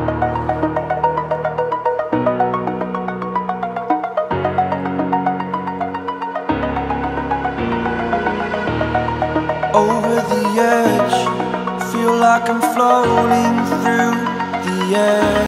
Over the edge, feel like I'm floating through the air.